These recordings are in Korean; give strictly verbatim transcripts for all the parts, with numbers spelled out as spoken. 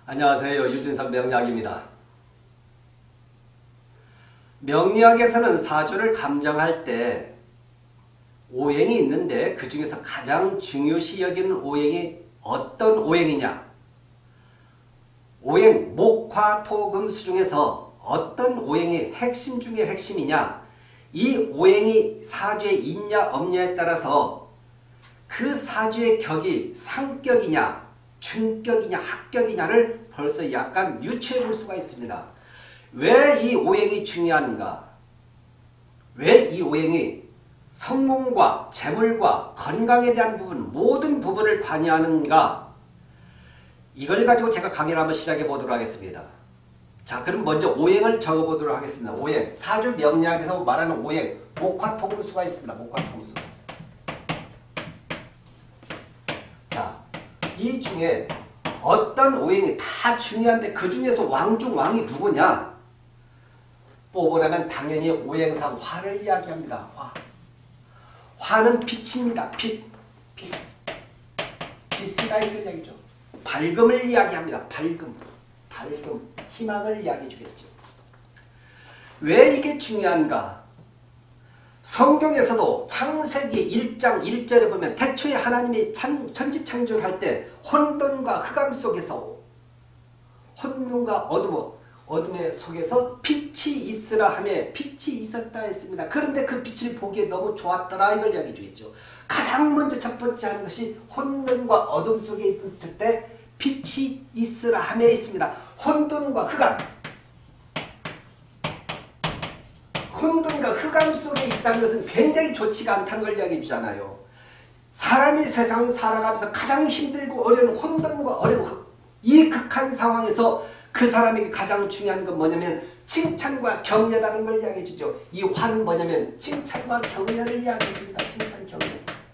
안녕하세요. 유진석 명리학입니다. 명리학에서는 사주를 감정할 때 오행이 있는데 그 중에서 가장 중요시 여기는 오행이 어떤 오행이냐? 오행, 목, 화, 토, 금, 수 중에서 어떤 오행이 핵심 중에 핵심이냐? 이 오행이 사주에 있냐 없냐에 따라서 그 사주의 격이 상격이냐 중격이냐 합격이냐를 벌써 약간 유추해 볼 수가 있습니다. 왜 이 오행이 중요한가? 왜 이 오행이 성공과 재물과 건강에 대한 부분 모든 부분을 관여하는가? 이걸 가지고 제가 강의를 한번 시작해 보도록 하겠습니다. 자, 그럼 먼저 오행을 적어보도록 하겠습니다. 오행, 사주 명리학에서 말하는 오행, 목화토금수가 있습니다. 목화토금수. 자, 이 중에 어떤 오행이 다 중요한데 그 중에서 왕중 왕이 누구냐? 뽑으라면 당연히 오행상 화를 이야기합니다. 화. 화는 빛입니다. 빛. 빛. 빛이다 이걸 이야기죠. 밝음을 이야기합니다. 밝음. 밝음. 희망을 이야기해 주겠죠. 왜 이게 중요한가? 성경에서도 창세기 일 장 일 절에 보면 태초에 하나님이 천지창조를 할 때 혼돈과 흑암 속에서 혼돈과 어둠, 어둠의 속에서 빛이 있으라 하며 빛이 있었다 했습니다. 그런데 그 빛을 보기에 너무 좋았더라 이걸 이야기해 주겠죠. 가장 먼저 첫 번째 하는 것이 혼돈과 어둠 속에 있을 때 빛이 있으라 하며 있습니다. 혼돈과 흑암. 혼돈과 흑암 속에 있다는 것은 굉장히 좋지가 않다는 걸 이야기해 주잖아요. 사람이 세상 살아가면서 가장 힘들고 어려운 혼돈과 어려운 이 극한 상황에서 그 사람에게 가장 중요한 건 뭐냐면 칭찬과 격려라는 걸 이야기해 주죠. 이 화는 뭐냐면 칭찬과 격려를 이야기해 줍니다. 칭찬, 격려.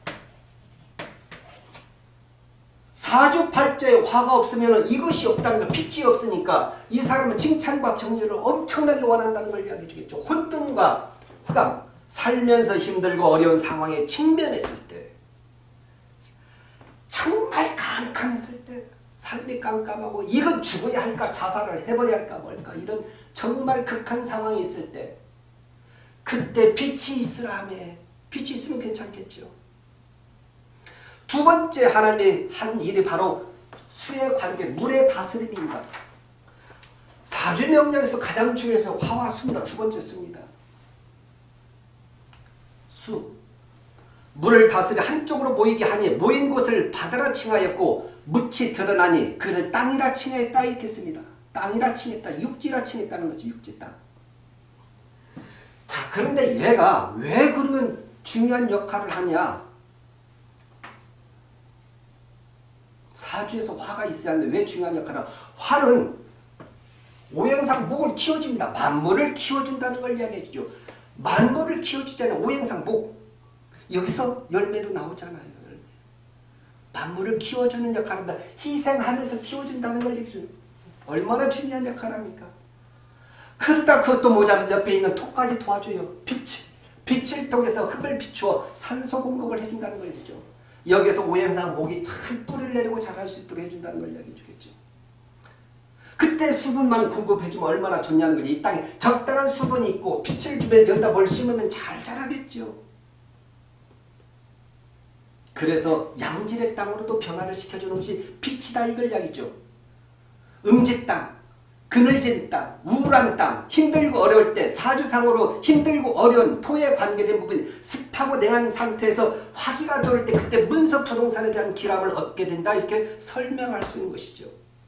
사주팔자에 화가 없으면 이것이 없다는 거, 빛이 없으니까 이 사람은 칭찬과 격려를 엄청나게 원한다는 걸 이야기해 주겠죠. 혼돈과 흑암, 살면서 힘들고 어려운 상황에 직면했을 때, 정말 깜깜했을 때, 삶이 깜깜하고 이건 죽어야 할까 자살을 해버려야 할까 뭘까 이런 정말 극한 상황이 있을 때 그때 빛이 있으라 하며 빛이 있으면 괜찮겠죠. 두 번째 하나님이 한 일이 바로 수의 관계, 물의 다스림입니다. 사주명령에서 가장 중요해서 화와 수입니다. 두 번째 수입니다. 수. 물을 다스려 한쪽으로 모이게 하니 모인 곳을 바다라 칭하였고 묻이 드러나니 그를 땅이라 칭하였다 있겠습니다. 땅이라 칭했다. 육지라 칭했다는 거지. 육지 땅. 자, 그런데 얘가 왜 그러면 중요한 역할을 하냐? 사주에서 화가 있어야 하는데 왜 중요한 역할을 하냐? 화는 오행상 목을 키워줍니다. 만물을 키워준다는 걸 이야기해 주죠. 만물을 키워주잖아요. 오행상 목. 여기서 열매도 나오잖아요. 만물을 키워주는 역할을 한다. 희생하면서 키워준다는 걸 얘기해줘요. 얼마나 중요한 역할을 합니까? 그러다 그것도 모자라서 옆에 있는 토까지 도와줘요. 빛. 빛을 통해서 흙을 비추어 산소 공급을 해준다는 걸 얘기죠. 여기서 오행상 목이 잘 뿌리를 내리고 자랄 수 있도록 해준다는 걸 얘기해 주겠죠. 그때 수분만 공급해주면 얼마나 좋냐는 거지. 이 땅에 적당한 수분이 있고 빛을 주면 여기다 뭘 심으면 잘 자라겠죠. 그래서 양질의 땅으로도 변화를 시켜주는 것이 빛이다 이걸 이야기죠. 음지 땅, 그늘진 땅, 우울한 땅, 힘들고 어려울 때 사주상으로 힘들고 어려운 토에 관계된 부분이 습하고 냉한 상태에서 화기가 들어올 때 그때 문서 부동산에 대한 기람을 얻게 된다 이렇게 설명할 수 있는 것이죠.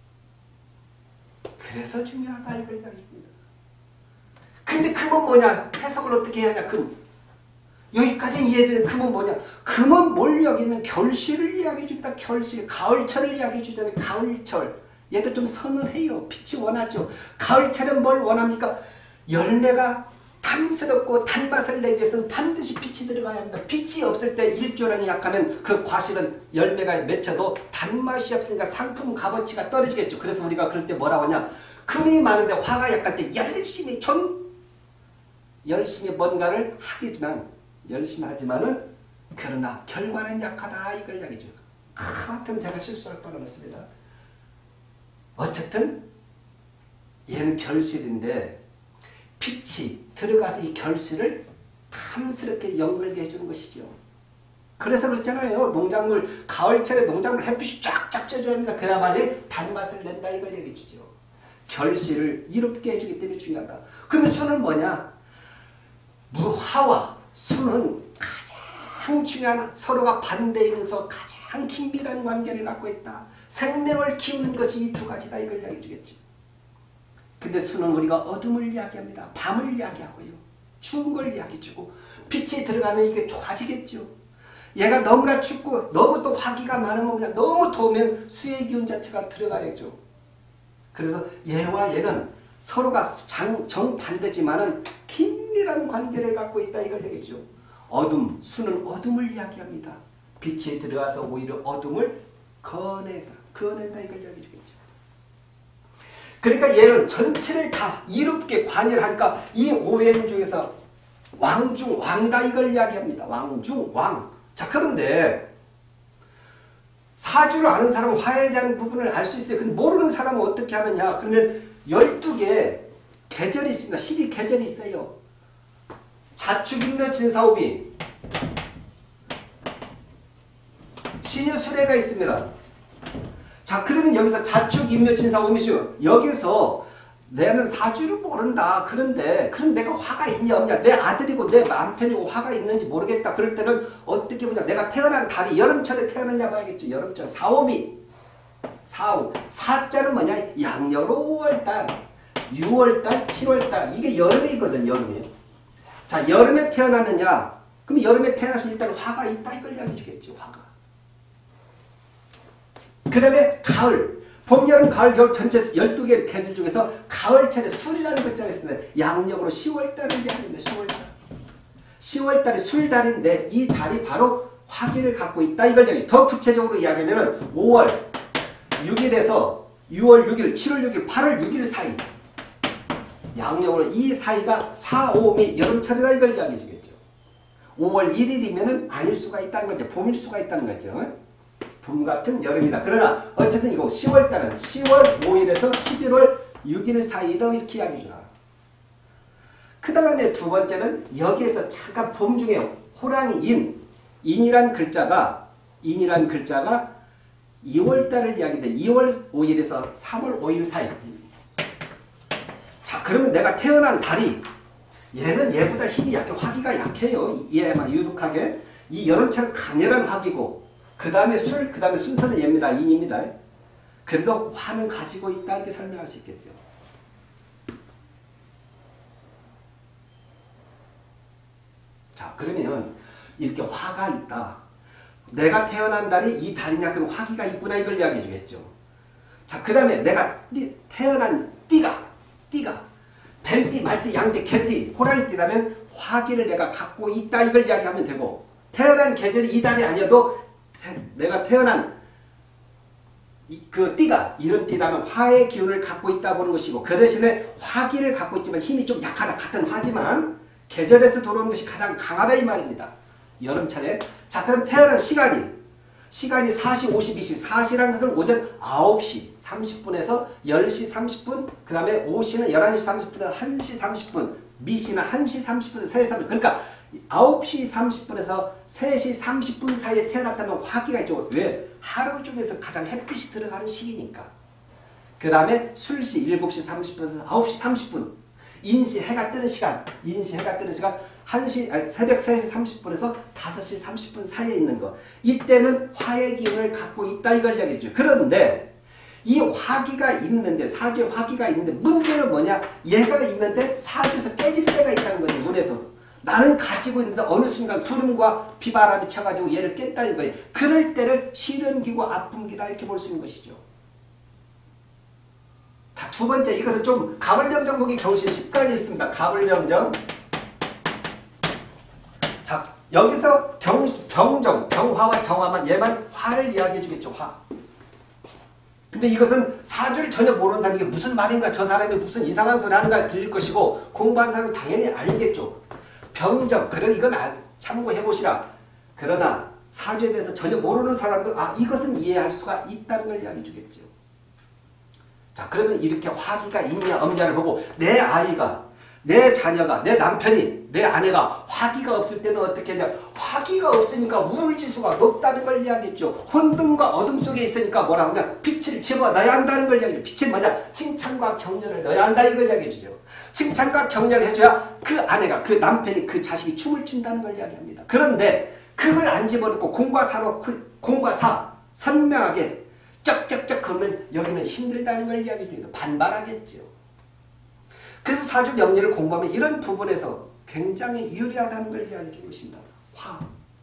그래서 중요하다 이걸 이야기합니다. 근데 금은 뭐냐? 해석을 어떻게 해야 하냐? 금. 여기까지 이해되는 금은 뭐냐? 금은 뭘 이야기하면 결실을 이야기해 줍니다. 결실. 가을철을 이야기해 주잖아요. 가을철. 얘도 좀 서늘해요. 빛이 원하죠. 가을철은 뭘 원합니까? 열매가 탐스럽고 단맛을 내기 위해서는 반드시 빛이 들어가야 합니다. 빛이 없을 때 일조량이 약하면 그 과실은 열매가 맺혀도 단맛이 없으니까 상품 값어치가 떨어지겠죠. 그래서 우리가 그럴 때 뭐라고 하냐? 금이 많은데 화가 약할 때 열심히 좀 열심히 뭔가를 하겠지만 열심히 하지만은 그러나 결과는 약하다 이걸 이야기죠. 하여튼 제가 실수할 뻔했습니다. 어쨌든 얘는 결실인데 빛이 들어가서 이 결실을 탐스럽게 연결게 해주는 것이죠. 그래서 그렇잖아요. 농작물, 가을철에 농작물 햇빛이 쫙쫙 쪄줘야 합니다. 그래야만이 단맛을 낸다 이걸 얘기해 주죠. 결실을 이롭게 해주기 때문에 중요하다. 그러면 수는 뭐냐? 무화와 수는 가장 중요한 서로가 반대이면서 가장 긴밀한 관계를 갖고 있다. 생명을 키우는 것이 이 두 가지다 이걸 이야기해 주겠죠. 근데 수는 우리가 어둠을 이야기합니다. 밤을 이야기하고요. 추운 걸 이야기해 주고 빛이 들어가면 이게 좋아지겠죠. 얘가 너무나 춥고 너무 또 화기가 많으면 그냥 너무 더우면 수의 기운 자체가 들어가야죠. 그래서 얘와 얘는 서로가 장, 정반대지만은 긴밀한 관계를 갖고 있다 이걸 얘기죠. 어둠, 수는 어둠을 이야기합니다. 빛이 들어가서 오히려 어둠을 거내다, 거낸다 이걸 이야기해 주겠죠. 그러니까 얘는 전체를 다 이롭게 관여를 하니까 이 오행 중에서 왕중, 왕이다 이걸 이야기합니다. 왕중, 왕. 자, 그런데 사주를 아는 사람은 화에 대한 부분을 알 수 있어요. 근데 모르는 사람은 어떻게 하느냐? 그러면 열두 개 계절이 있습니다. 십이 계절이 있어요. 자축인묘 진사오미 신유수레가 있습니다. 자, 그러면 여기서 자축인묘 진사오미죠. 여기서 내는 사주를 모른다. 그런데 그럼 내가 화가 있냐 없냐. 내 아들이고 내 남편이고 화가 있는지 모르겠다. 그럴 때는 어떻게 보냐. 내가 태어난 달이 여름철에 태어났냐고 하겠죠. 여름철. 사오미. 사오. 사자는 뭐냐. 양력으로 오월달, 유월달, 칠월달. 이게 여름이거든. 여름이. 자, 여름에 태어났느냐. 그럼 여름에 태어나서 일단 화가 있다. 이걸 이야기해 주겠죠. 화가. 그 다음에 가을. 봄, 여름, 가을, 겨울 전체 열두 개 계절 중에서 가을철에 술이라는 글자가 있습니다. 양력으로 시월달을 이야기합니다. 시월달. 시월달이 술달인데 이 달이 바로 화기를 갖고 있다. 이걸 이야기. 더 구체적으로 이야기하면 오월 육 일에서 유월 육 일, 칠월 육 일, 팔월 육 일 사이. 양력으로 이 사이가 사오미 여름철이다. 이걸 이야기해 주겠죠. 오월 일 일이면 아닐 수가 있다는 거죠. 봄일 수가 있다는 거죠. 봄 같은 여름이다. 그러나 어쨌든 이거 시월달은 시월 오 일에서 십일월 육 일 사이다 이렇게 이야기해 주나. 그 다음에 두 번째는 여기에서 잠깐 봄 중에 호랑이 인, 인이란 글자가 인이란 글자가 이월달을 이야기해. 이월 오 일에서 삼월 오 일 사이. 자, 그러면 내가 태어난 달이 얘는 얘보다 힘이 약해. 화기가 약해요. 얘만 유독하게. 이 여름철은 강렬한 화기고 그 다음에 술, 그 다음에 순서는 얘입니다. 인입니다. 그래도 화는 가지고 있다 이렇게 설명할 수 있겠죠. 자, 그러면 이렇게 화가 있다. 내가 태어난 달이 이 달이냐 그럼 화기가 있구나 이걸 이야기해 주겠죠. 자, 그 다음에 내가 띠, 태어난 띠가 띠가 뱀띠, 말띠, 양띠, 개띠, 호랑이띠라면 화기를 내가 갖고 있다 이걸 이야기하면 되고 태어난 계절이 이 달이 아니어도 내가 태어난 그 띠가 이런 띠라면 화의 기운을 갖고 있다 보는 것이고 그 대신에 화기를 갖고 있지만 힘이 좀 약하다. 같은 화지만 계절에서 들어오는 것이 가장 강하다 이 말입니다. 여름철에. 자, 그럼 태어난 시간이 시간이 사 시 오십이 시 사 시라는 것은 오전 아홉 시 삼십 분에서 열 시 삼십 분 그 다음에 오 시는 열한 시 삼십 분에서 한 시 삼십 분 미 시는 한 시 삼십 분에서 세 시 삼십 분 그러니까 아홉 시 삼십 분에서 세 시 삼십 분 사이에 태어났다면 화기가 있죠. 왜? 하루 중에서 가장 햇빛이 들어가는 시기니까. 그 다음에 술시 일곱 시 삼십 분에서 아홉 시 삼십 분. 인시 해가 뜨는 시간. 인시 해가 뜨는 시간 한 시, 아니, 새벽 세 시 삼십 분에서 다섯 시 삼십 분 사이에 있는 거. 이때는 화의 기운을 갖고 있다 이걸 이야기했죠. 그런데 이 화기가 있는데 사주에 화기가 있는데 문제는 뭐냐? 얘가 있는데 사주에서 깨질 때가 있다는 거죠. 문에서. 나는 가지고 있는데 어느 순간 구름과 비바람이 쳐가지고 얘를 깼다는 거예요. 그럴 때를 시련기고 아픔기다 이렇게 볼 수 있는 것이죠. 자, 두 번째 이것은 좀 가불병정 보기 경신 십 가지 있습니다. 가불병정. 자, 여기서 경, 병정, 병화와 정화만 얘만 화를 이야기해 주겠죠. 화. 근데 이것은 사주를 전혀 모르는 사람이 이게 무슨 말인가 저 사람이 무슨 이상한 소리 하는가 들릴 것이고 공부한 사람은 당연히 알겠죠. 병정, 그래 이건 참고해 보시라. 그러나 사주에 대해서 전혀 모르는 사람도 아 이것은 이해할 수가 있다는 걸 이야기해 주겠죠. 자, 그러면 이렇게 화기가 있냐 없냐를 보고 내 아이가, 내 자녀가, 내 남편이, 내 아내가 화기가 없을 때는 어떻게 하냐. 화기가 없으니까 우울지수가 높다는 걸 이야기했죠. 혼돈과 어둠 속에 있으니까 뭐라 하냐. 빛을 집어넣어야 한다는 걸 이야기해요. 빛은 뭐냐. 칭찬과 격려를 넣어야 한다 이걸 이야기해주죠. 칭찬과 격려를 해줘야 그 아내가, 그 남편이, 그 자식이 춤을 춘다는 걸 이야기합니다. 그런데 그걸 안 집어넣고 공과 사로, 공과 사 선명하게 쩍쩍쩍 그러면 여기는 힘들다는 걸 이야기해줍니다. 반발하겠죠. 그래서 사주 명리를 공부하면 이런 부분에서 굉장히 유리하다는 걸 이야기해 준 것입니다. 화.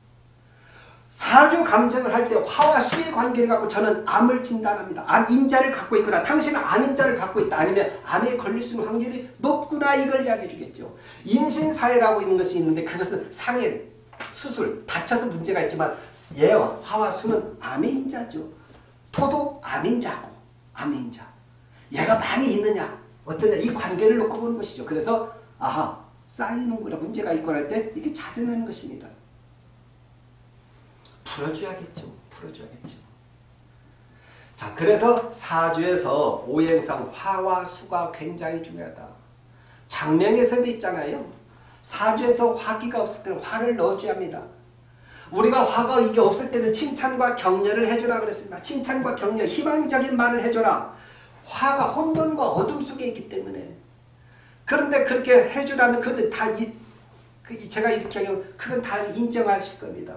사주 감정을 할 때 화와 수의 관계를 갖고 저는 암을 진단합니다. 암 인자를 갖고 있구나. 당신은 암 인자를 갖고 있다. 아니면 암에 걸릴 수 있는 확률이 높구나. 이걸 이야기해 주겠죠. 인신사회라고 있는 것이 있는데 그것은 상해, 수술, 다쳐서 문제가 있지만 예와 화와 수는 암의 인자죠. 토도 암 인자고 암 인자. 얘가 많이 있느냐 어떠냐 이 관계를 놓고 보는 것이죠. 그래서 아하 쌓이는구나 문제가 있거나 할 때 이렇게 찾아내는 것입니다. 풀어줘야겠죠. 풀어줘야겠죠. 자, 그래서 사주에서 오행상 화와 수가 굉장히 중요하다. 장명에서도 있잖아요. 사주에서 화기가 없을 때는 화를 넣어줘야 합니다. 우리가 화가 이게 없을 때는 칭찬과 격려를 해주라 그랬습니다. 칭찬과 격려, 희망적인 말을 해줘라. 화가 혼돈과 어둠 속에 있기 때문에. 그런데 그렇게 해주라면 그건 다 이, 그 제가 이렇게 하면 그건 다 인정하실 겁니다.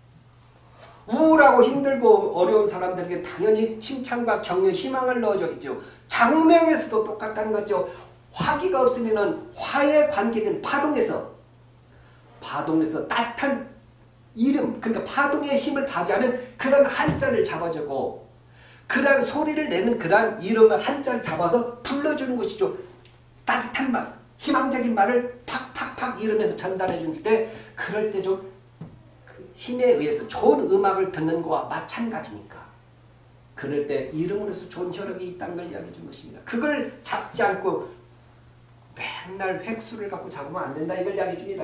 우울하고 힘들고 어려운 사람들에게 당연히 칭찬과 격려, 희망을 넣어줘야겠죠. 장명에서도 똑같다는 거죠. 화기가 없으면 화에 관계된 파동에서 파동에서 따뜻한 이름, 그러니까 파동의 힘을 발휘하는 그런 한자를 잡아주고 그런 소리를 내는 그런 이름을 한자를 잡아서 불러주는 것이죠. 따뜻한 말, 희망적인 말을 팍팍팍 이러면서 전달해 줄 때 그럴 때 좀 힘에 의해서 좋은 음악을 듣는 것과 마찬가지니까 그럴 때 이름으로서 좋은 효력이 있다는 걸 이야기해 준 것입니다. 그걸 잡지 않고 맨날 획수를 갖고 잡으면 안 된다 이걸 이야기해 줍니다.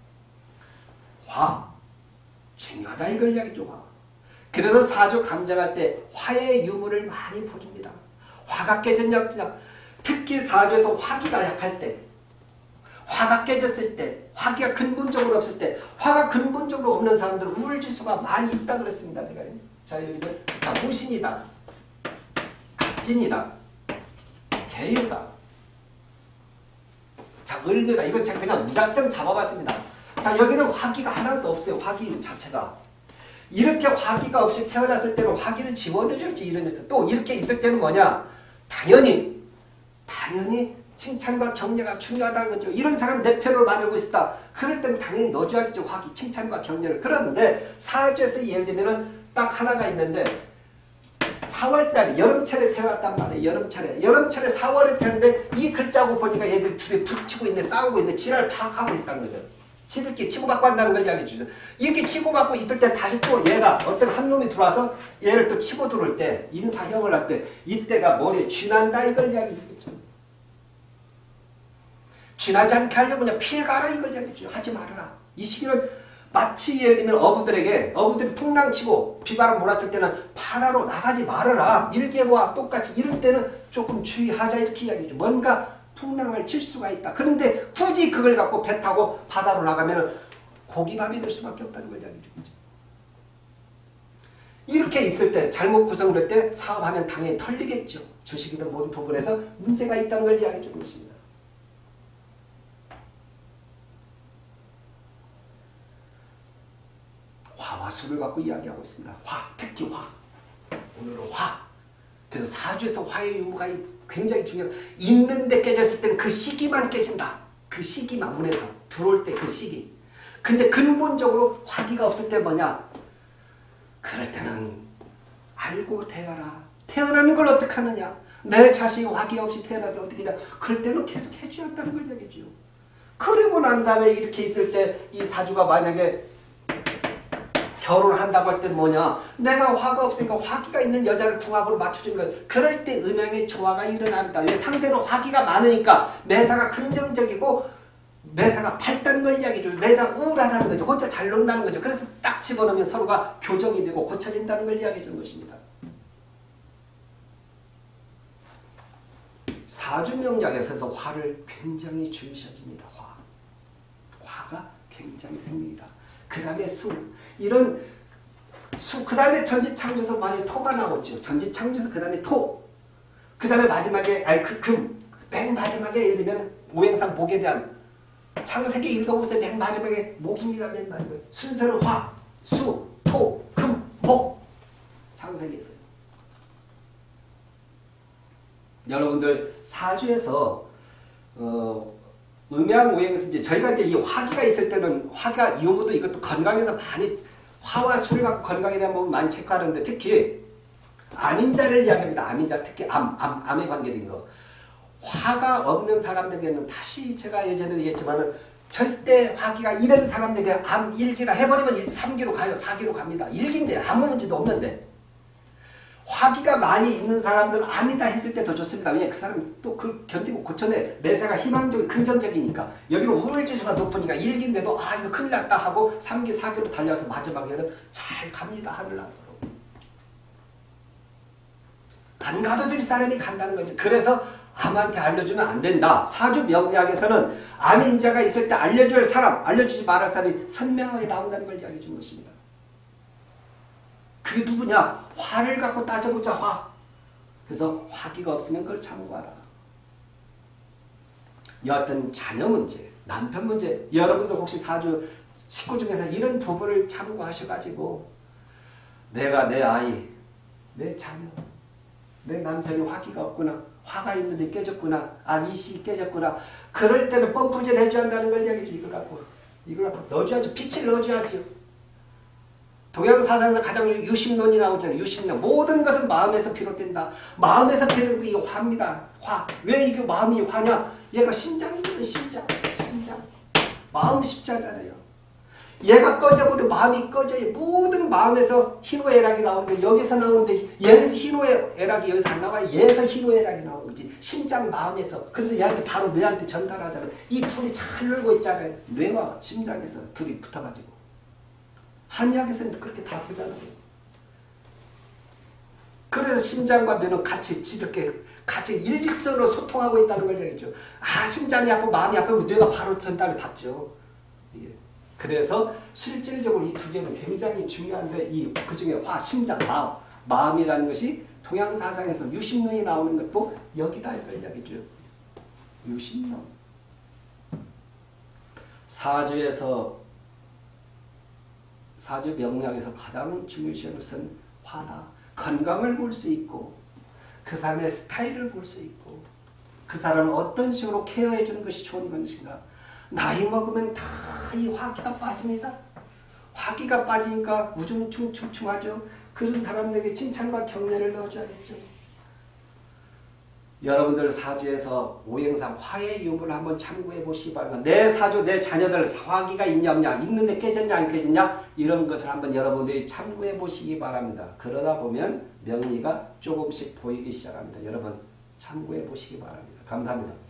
화 중요하다 이걸 이야기해 줘. 화. 그래서 사주 감정할 때 화의 유무를 많이 보줍니다. 화가 깨진 역지나 특히 사주에서 화기가 약할 때 화가 깨졌을 때 화기가 근본적으로 없을 때 화가 근본적으로 없는 사람들은 우울지수가 많이 있다 그랬습니다. 제가. 자 여기는 자, 무신이다. 갑진이다. 개유다. 자 을묘다. 이건 제가 그냥 무작정 잡아봤습니다. 자 여기는 화기가 하나도 없어요. 화기 자체가. 이렇게 화기가 없이 태어났을 때는 화기를 지원해줄지 이러면서 또 이렇게 있을 때는 뭐냐. 당연히 당연히 칭찬과 격려가 중요하다는 거죠. 이런 사람 내 편으로 만들고 있다. 그럴 때는 당연히 넣어줘야겠죠. 화기, 칭찬과 격려를. 그런데 사주에서 예를 들면 딱 하나가 있는데 사월달에 여름철에 태어났단 말이에요. 여름철에. 여름철에 사월에 태어났는데 이 글자고 보니까 얘들 둘이 북치고 있네. 싸우고 있네. 지랄 파악하고 있다는 거죠. 지들끼리 치고받고 한다는 걸 이야기해 주죠. 이렇게 치고받고 있을 때 다시 또 얘가 어떤 한 놈이 들어와서 얘를 또 치고 들어올 때 인사형을 할 때 이때가 머리에 쥐난다 이걸 이야기해 주겠죠. 쥐나지 않게 하려면 그냥 피해가라 이걸 이야기해 주죠. 하지 말아라. 이 시기는 마치 예를 들면 어부들에게 어부들이 풍랑치고 비바람 몰아칠 때는 바다로 나가지 말아라. 일개와 똑같이 이럴 때는 조금 주의하자 이렇게 이야기해 줘. 뭔가 풍랑을 칠 수가 있다. 그런데 굳이 그걸 갖고 배 타고 바다로 나가면 고기밥이 될 수밖에 없다는 걸 이야기해 주죠. 이렇게 있을 때 잘못 구성될 때 사업하면 당연히 털리겠죠. 주식이든 모든 부분에서 문제가 있다는 걸 이야기해 주는 것입니다. 화와 수를 갖고 이야기하고 있습니다. 화, 특히 화. 오늘은 화. 그래서 사주에서 화의 유무가 굉장히 중요해요. 있는데 깨졌을 때는 그 시기만 깨진다. 그 시기만 문에서 들어올 때 그 시기. 근데 근본적으로 화기가 없을 때 뭐냐? 그럴 때는 알고 태어라. 태어나는 걸 어떻게 하느냐? 내 자식이 화기 없이 태어나서 어떻게 하냐? 그럴 때는 계속 해줘야 한다는 걸 얘기해줘요. 그리고 난 다음에 이렇게 있을 때 이 사주가 만약에 결혼을 한다고 할 때는 뭐냐? 내가 화가 없으니까 화기가 있는 여자를 궁합으로 맞춰주는 거예요. 그럴 때 음양의 조화가 일어납니다. 왜? 상대는 화기가 많으니까 매사가 긍정적이고 매사가 밝다는 걸 이야기해줘요. 매사가 우울하다는 거죠. 혼자 잘 논다는 거죠. 그래서 딱 집어넣으면 서로가 교정이 되고 고쳐진다는 걸 이야기해주는 것입니다. 사주명략에서 화를 굉장히 중시해줍니다. 화. 화가 굉장히 생명이다. 그 다음에 수. 이런 수, 그 다음에 전지창조에서 많이 토가 나오죠. 전지창조에서 그 다음에 토. 그 다음에 마지막에, 아니, 그 금. 맨 마지막에 예를 들면 오행상 목에 대한 창세기 읽어보세요. 맨 마지막에 목입니다. 맨 마지막에. 순서는 화, 수, 토, 금, 목. 창세기에서요. 여러분들 사주에서 어, 음양오행에서 이제 저희가 이제 이 화기가 있을 때는 화가 이후부터 이것도 건강에서 많이 화와 수를 갖고 건강에 대한 부분 많이 체크하는데 특히 암인자를 이야기합니다. 암인자 특히 암, 암, 암에 관계된 거. 화가 없는 사람들에게는 다시 제가 예전에 얘기했지만은 절대 화기가 이런 사람들에게 암 일기라 해버리면 삼 기로 가요. 사 기로 갑니다. 일기인데 아무 문제도 없는데 화기가 많이 있는 사람들은 암이다 했을 때 더 좋습니다. 왜냐하면 그 사람이 또 그 견디고 고쳐내. 매사가 희망적이고 긍정적이니까. 여기는 우울지수가 높으니까 일기인데도 아 이거 큰일 났다 하고 삼 기, 사 기로 달려서 마지막에는 잘 갑니다. 하늘나라로. 안 가도 될 사람이 간다는 거죠. 그래서 암한테 알려주면 안 된다. 사주 명리학에서는 암인자가 있을 때 알려줄 사람, 알려주지 말할 사람이 선명하게 나온다는 걸 이야기해 준 것입니다. 그게 누구냐? 화를 갖고 따져보자. 화. 그래서 화기가 없으면 그걸 참고하라. 여하튼 자녀 문제, 남편 문제, 여러분들 혹시 사주 식구 중에서 이런 부분을 참고하셔가지고 내가 내 아이, 내 자녀, 내 남편이 화기가 없구나. 화가 있는데 깨졌구나. 아, 이씨 깨졌구나. 그럴 때는 펌프질 해줘야 한다는 걸 이야기해 줘. 이걸 갖고. 이걸 갖고 넣어줘야지. 빛을 넣어줘야지. 동양사상에서 가장 유심론이 나오잖아요. 유심론. 모든 것은 마음에서 비롯된다. 마음에서 비롯된 이 화입니다. 화. 왜 이게 마음이 화냐? 얘가 심장이거든. 심장. 심장. 마음 십자잖아요. 얘가 꺼져버리면 마음이 꺼져요. 모든 마음에서 희노애락이 나오는데 여기서 나오는데 여기서 희노애락이 여기서 안 나와요. 얘에서 희노애락이 나오는 거지. 심장 마음에서. 그래서 얘한테 바로 뇌한테 전달하잖아요. 이 둘이 잘 놀고 있잖아요. 뇌와 심장에서 둘이 붙어가지고. 한의학에서는 그렇게 다 보잖아요. 그래서 심장과 뇌는 같이 이렇게 같이 일직선으로 소통하고 있다는 걸 얘기죠. 아 심장이 아프고 마음이 아프면 뇌가 바로 전달을 받죠. 이게. 그래서 실질적으로 이 두 개는 굉장히 중요한데 이 그중에 화, 심장, 마음, 마음이라는 것이 동양사상에서 유심론이 나오는 것도 여기다 이걸 이야기죠. 유심론. 사주에서 사주 명략에서 가장 중요시하는 것은 화다. 건강을 볼 수 있고 그 사람의 스타일을 볼 수 있고 그 사람을 어떤 식으로 케어해 주는 것이 좋은 것인가. 나이 먹으면 다 이 화기가 빠집니다. 화기가 빠지니까 우중충충충하죠. 그런 사람들에게 칭찬과 격려를 넣어줘야겠죠. 여러분들 사주에서 오행상 화의 유무를 한번 참고해 보시기 바랍니다. 내 사주, 내 자녀들 화기가 있냐 없냐, 있는데 깨졌냐 안 깨졌냐 이런 것을 한번 여러분들이 참고해 보시기 바랍니다. 그러다 보면 명리가 조금씩 보이기 시작합니다. 여러분 참고해 보시기 바랍니다. 감사합니다.